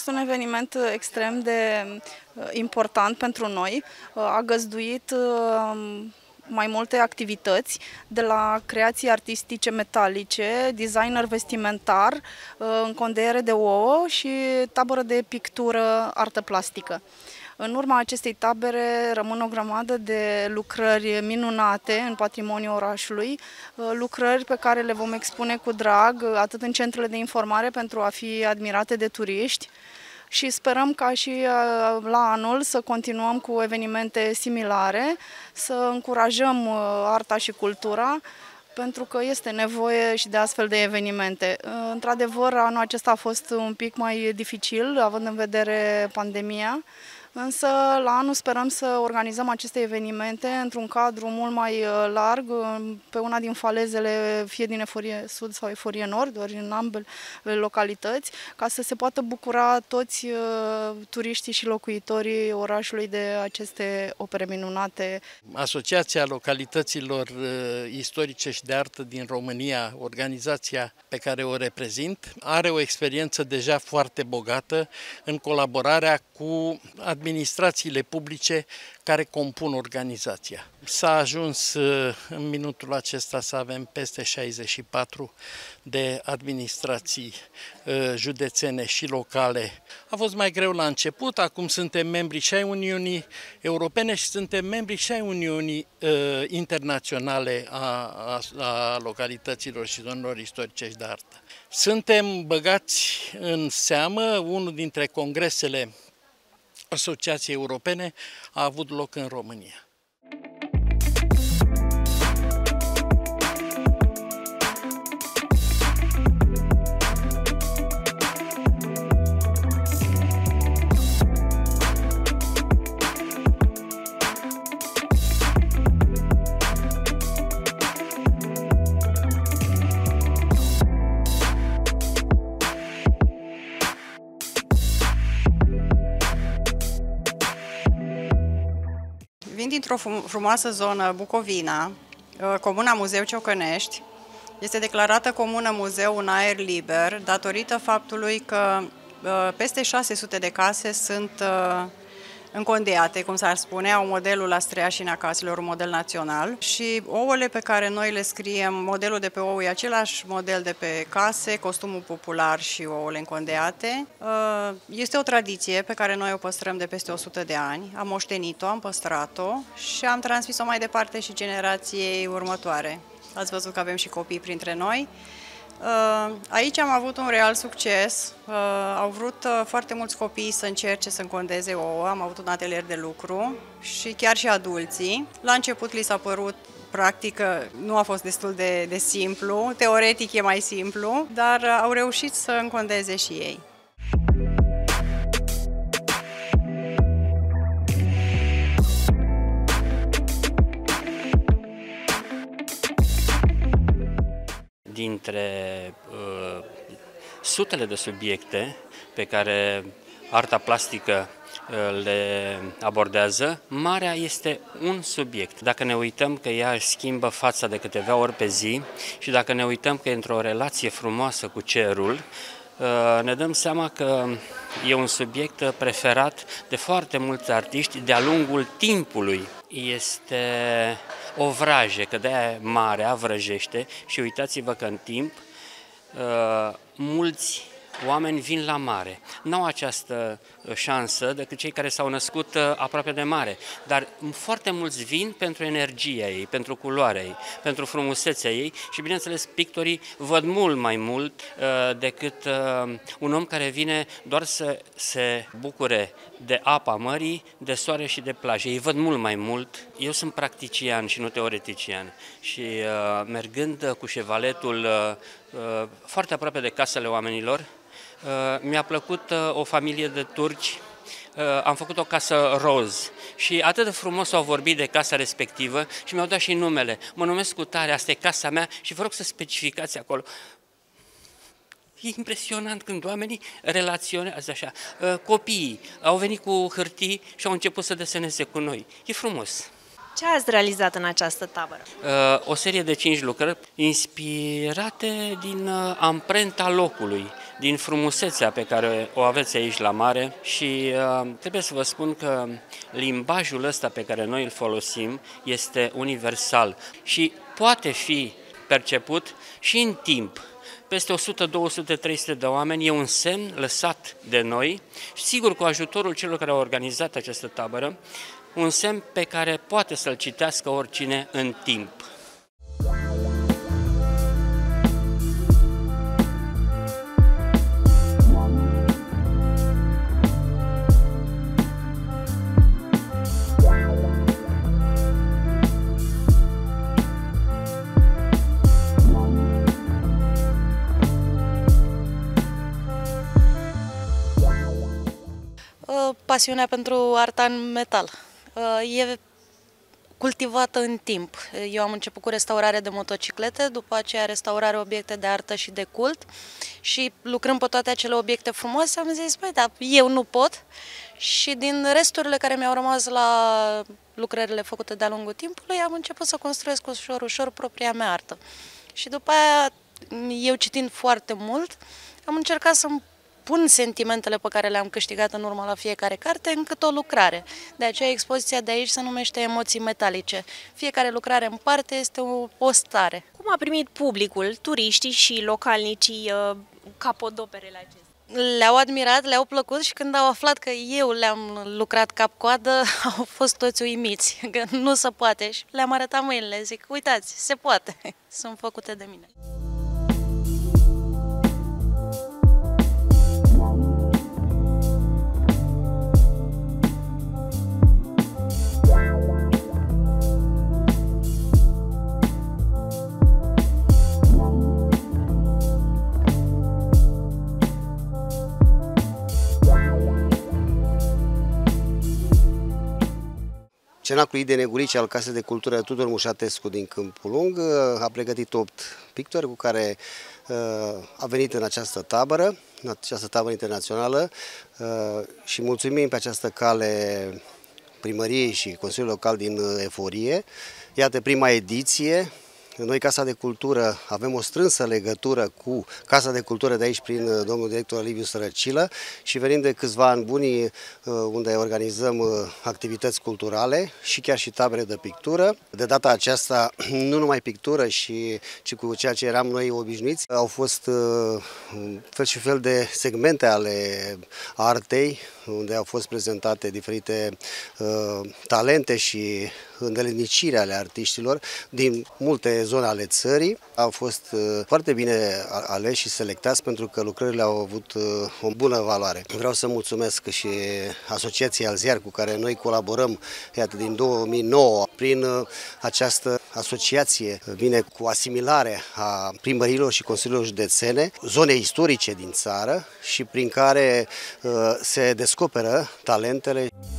fost un eveniment extrem de important pentru noi. A găzduit mai multe activități, de la creații artistice metalice, designer vestimentar, încondeiere de ouă și tabără de pictură, artă plastică. În urma acestei tabere rămân o grămadă de lucrări minunate în patrimoniul orașului, lucrări pe care le vom expune cu drag, atât în centrele de informare pentru a fi admirate de turiști, și sperăm ca și la anul să continuăm cu evenimente similare, să încurajăm arta și cultura, pentru că este nevoie și de astfel de evenimente. Într-adevăr, anul acesta a fost un pic mai dificil, având în vedere pandemia, însă la anul sperăm să organizăm aceste evenimente într-un cadru mult mai larg, pe una din falezele, fie din Eforie Sud sau Eforie Nord, ori în ambele localități, ca să se poată bucura toți turiștii și locuitorii orașului de aceste opere minunate. Asociația Localităților Istorice și de Artă din România, organizația pe care o reprezint, are o experiență deja foarte bogată în colaborarea cu administrațiile publice care compun organizația. S-a ajuns în minutul acesta să avem peste 64 de administrații județene și locale. A fost mai greu la început, acum suntem membri și ai Uniunii Europene și suntem membri și ai Uniunii Internaționale a localităților și zonelor istorice și de artă. Suntem băgați în seamă, unul dintre congresele Asociației Europene a avut loc în România. Vin dintr-o frumoasă zonă, Bucovina, Comuna Muzeu Ciocănești. Este declarată Comună Muzeu în aer liber, datorită faptului că peste 600 de case sunt încondeate, cum s-ar spune, au modelul Astreiașina caselor, un model național, și ouăle pe care noi le scriem, modelul de pe ou e același model de pe case, costumul popular și ouăle încondeate. Este o tradiție pe care noi o păstrăm de peste 100 de ani, am moștenit-o, am păstrat-o și am transmis-o mai departe și generației următoare. Ați văzut că avem și copii printre noi. Aici am avut un real succes, au vrut foarte mulți copii să încerce să încondeze ouă, am avut un atelier de lucru și chiar și adulții. La început li s-a părut, practic, nu a fost destul de simplu, teoretic e mai simplu, dar au reușit să încondeze și ei. Dintre sutele de subiecte pe care arta plastică le abordează, marea este un subiect. Dacă ne uităm că ea își schimbă fața de câteva ori pe zi și dacă ne uităm că e într-o relație frumoasă cu cerul, ne dăm seama că e un subiect preferat de foarte mulți artiști de-a lungul timpului. Este o vrajă, că de-aia marea vrăjește și uitați-vă că în timp mulți oameni vin la mare. Nu au această șansă decât cei care s-au născut aproape de mare, dar foarte mulți vin pentru energia ei, pentru culoarea ei, pentru frumusețea ei și, bineînțeles, pictorii văd mult mai mult decât un om care vine doar să se bucure de apa mării, de soare și de plajă. Ei văd mult mai mult. Eu sunt practician și nu teoretician și mergând cu șevaletul foarte aproape de casele oamenilor, mi-a plăcut o familie de turci, am făcut o casă roz și atât de frumos au vorbit de casa respectivă și mi-au dat și numele. Mă numesc Cutare, asta e casa mea și vă rog să specificați acolo. E impresionant când oamenii relaționează așa. Copiii au venit cu hârtii și au început să deseneze cu noi. E frumos. Ce ați realizat în această tabără? O serie de 5 lucrări inspirate din amprenta locului, din frumusețea pe care o aveți aici la mare și trebuie să vă spun că limbajul ăsta pe care noi îl folosim este universal și poate fi perceput și în timp. Peste 100, 200, 300 de oameni e un semn lăsat de noi, sigur cu ajutorul celor care au organizat această tabără, un semn pe care poate să-l citească oricine în timp. Pasiunea pentru arta în metal. E cultivată în timp. Eu am început cu restaurare de motociclete, după aceea restaurare obiecte de artă și de cult și lucrând pe toate acele obiecte frumoase am zis, băi, dar eu nu pot și din resturile care mi-au rămas la lucrările făcute de-a lungul timpului am început să construiesc ușor, ușor propria mea artă. Și după aia, eu citind foarte mult, am încercat să-mi pun sentimentele pe care le-am câștigat în urmă la fiecare carte încât o lucrare. De aceea expoziția de aici se numește Emoții metalice. Fiecare lucrare în parte este o stare. Cum a primit publicul, turiștii și localnicii capodoperele acestea? Le-au admirat, le-au plăcut și când au aflat că eu le-am lucrat cap-coadă, au fost toți uimiți, că nu se poate. Și le-am arătat mâinile, zic, uitați, se poate, sunt făcute de mine. Cenacul de Negurici al Casei de Cultură Tudor Mușatescu din Câmpul Lung a pregătit 8 pictori cu care a venit în această tabără internațională și mulțumim pe această cale primăriei și Consiliul Local din Eforie. Iată prima ediție. Noi, Casa de Cultură, avem o strânsă legătură cu Casa de Cultură de aici prin domnul director Liviu Sărăcilă și venim de câțiva ani buni unde organizăm activități culturale și chiar și tabere de pictură. De data aceasta, nu numai pictură, ci cu ceea ce eram noi obișnuiți, au fost fel și fel de segmente ale artei, unde au fost prezentate diferite talente și îndeletniciri ale artiștilor din multe zone ale țării. Au fost foarte bine aleși și selectați pentru că lucrările au avut o bună valoare. Vreau să mulțumesc și Asociației Alziar cu care noi colaborăm, iată, din 2009. Prin această asociație vine cu asimilare a primărilor și consiliilor județene, zone istorice din țară și prin care se descoperă talentele.